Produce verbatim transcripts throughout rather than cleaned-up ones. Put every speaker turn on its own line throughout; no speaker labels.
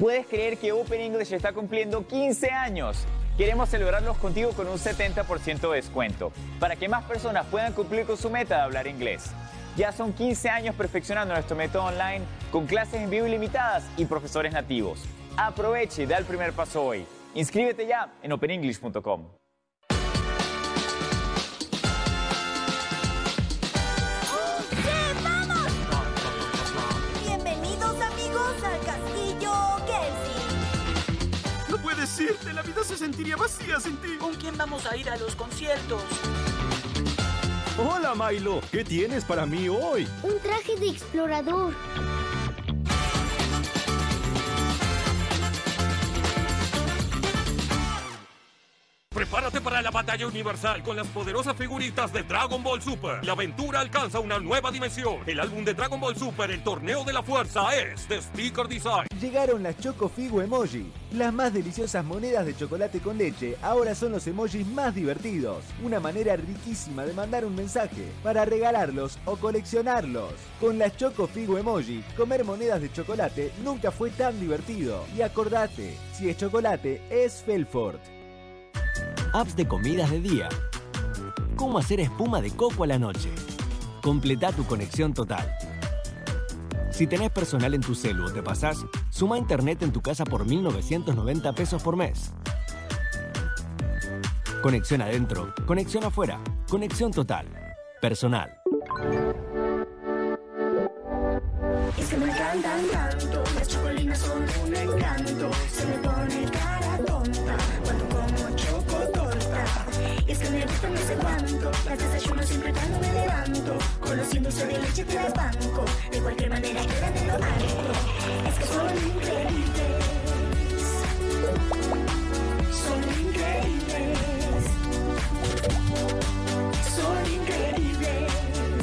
¿Puedes creer que Open English está cumpliendo quince años? Queremos celebrarlos contigo con un setenta por ciento de descuento, para que más personas puedan cumplir con su meta de hablar inglés. Ya son quince años perfeccionando nuestro método online, con clases en vivo ilimitadas y profesores nativos. Aproveche y da el primer paso hoy. Inscríbete ya en open english punto com.
Decirte, la vida se sentiría vacía sin ti.
¿Con quién vamos a ir a los conciertos?
Hola, Milo. ¿Qué tienes para mí hoy?
Un traje de explorador.
Prepárate para la batalla universal con las poderosas figuritas de Dragon Ball Super. La aventura alcanza una nueva dimensión. El álbum de Dragon Ball Super, el torneo de la fuerza, es de Sticker Design.
Llegaron las Choco Figo Emoji. Las más deliciosas monedas de chocolate con leche ahora son los emojis más divertidos. Una manera riquísima de mandar un mensaje para regalarlos o coleccionarlos. Con las Choco Figo Emoji, comer monedas de chocolate nunca fue tan divertido. Y acordate, si es chocolate, es Felfort.
Apps de comidas de día. Cómo hacer espuma de coco a la noche. Completa tu conexión total. Si tenés personal en tu celu o te pasás, suma internet en tu casa por mil novecientos noventa pesos por mes. Conexión adentro, conexión afuera, conexión total. Personal.
Es que me encantan tanto, las chocolinas son un encanto. Se me pone cara tonta cuando como chocotorta. Es que me gusta no sé cuánto, las desayuno siempre cuando me levanto. Con los cien dulces de leche te las banco, de cualquier manera quedan en lo alto. Es que son increíbles, son increíbles, son increíbles.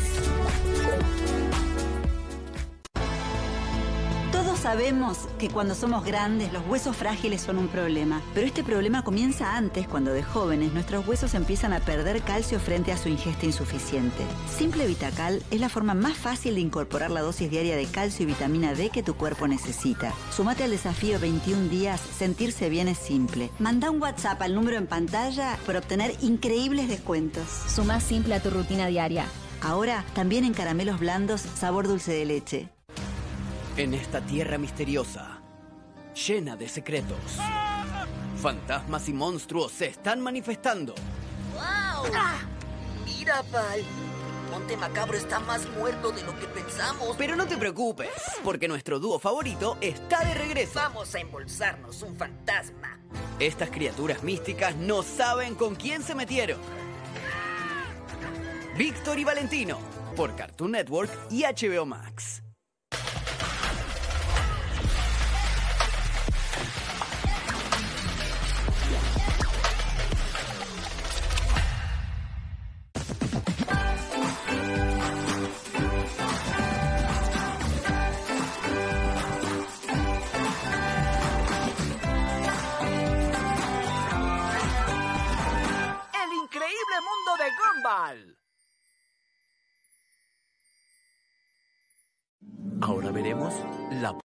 Todos sabemos que cuando somos grandes los huesos frágiles son un problema, pero este problema comienza antes, cuando de jóvenes nuestros huesos empiezan a perder calcio frente a su ingesta insuficiente. Simple Vitacal es la forma más fácil de incorporar la dosis diaria de calcio y vitamina D que tu cuerpo necesita. Sumate al desafío veintiún días, sentirse bien es simple. Manda un WhatsApp al número en pantalla para obtener increíbles descuentos.
Suma Simple a tu rutina diaria.
Ahora también en caramelos blandos sabor dulce de leche.
En esta tierra misteriosa, llena de secretos, fantasmas y monstruos se están manifestando.
¡Wow! ¡Ah! Mira, Pal. Monte Macabro está más muerto de lo que pensamos.
Pero no te preocupes, porque nuestro dúo favorito está de regreso.
Vamos a embolsarnos un fantasma.
Estas criaturas místicas no saben con quién se metieron. Víctor y Valentino, por Cartoon Network y H B O Max.
Mundo de Gumball.
Ahora veremos la